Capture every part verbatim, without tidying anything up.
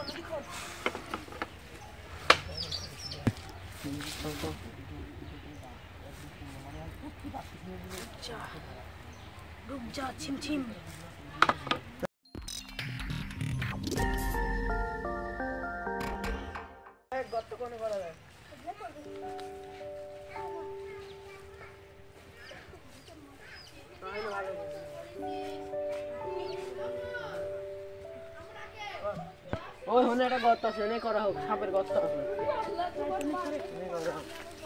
रुक जा छिम छिम गत्त कोने करा যায় ওই হনে একটা গর্ত আছে নে করা হোক সাপের গর্ত আছে নে করা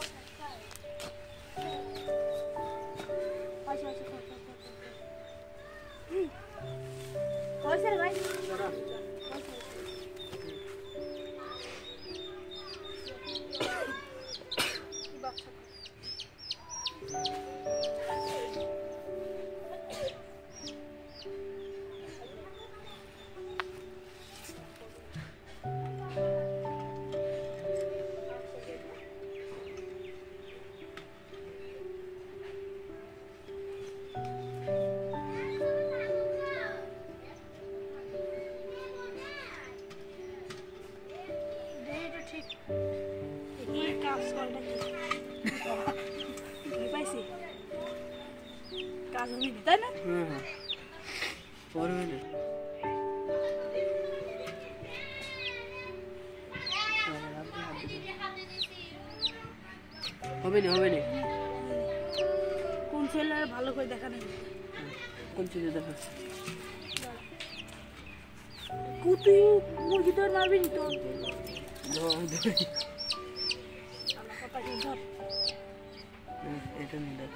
कौन से भाई কাজ হয়নি তাই না হুম পড়বে না হবে না হবে না কোন ছেলে ভালো করে দেখা নেই কোন ছেলে দেখা কুতু মুরগি তো মারবি না তো ধর ধর আমার কথা কি ধর এটা নিয়ে দেখ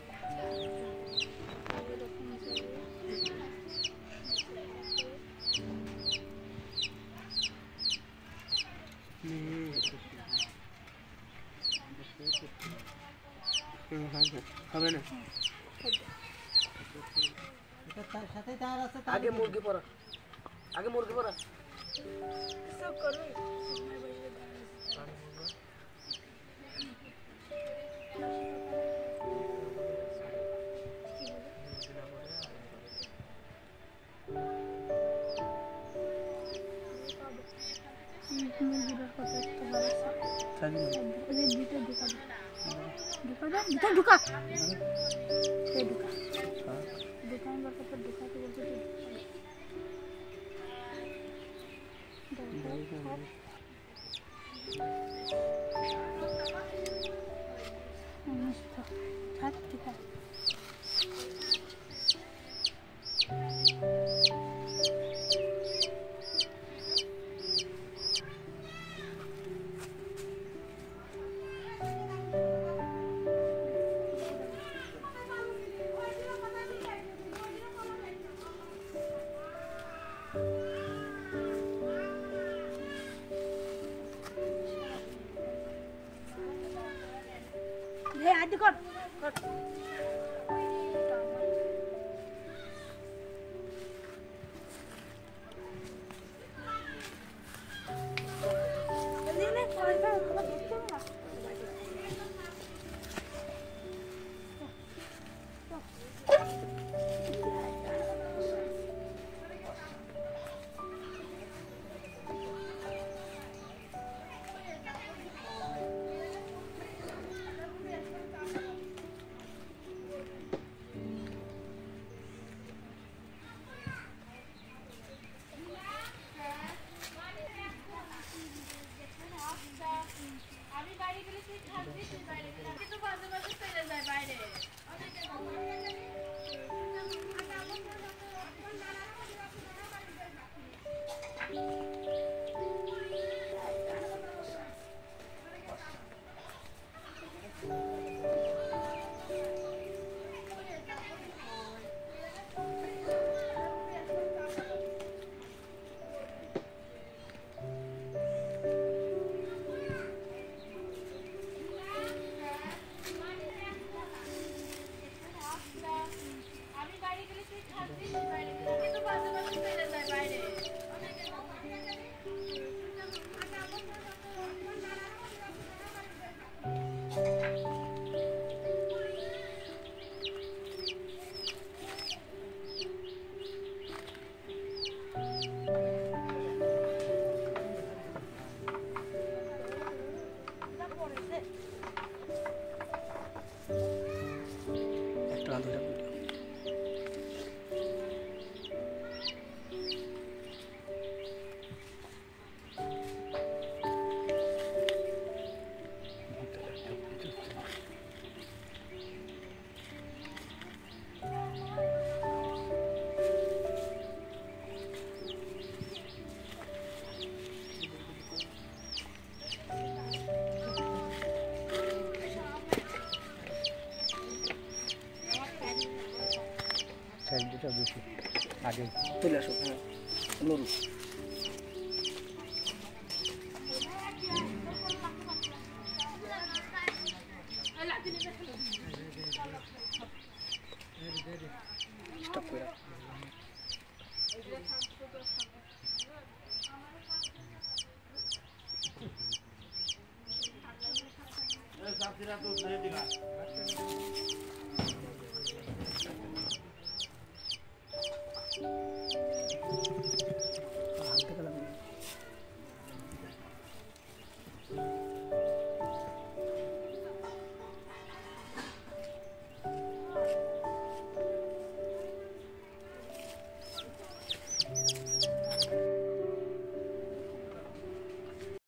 হবে না আগে মুরগি পড়া আগে মুরগি পড়া সব করবে ঢুকা ঢুকা এই ঢুকা দোকান বাড়তে তো ঢুকাতে বলতে মস্ত ছাদ ঢুকা হে আজ কর কর এদিনে কয়টা খাবার দেখতে না চলে আসো হ্যাঁ নরু স্টপ করে Sabzira tu, saya tinggal.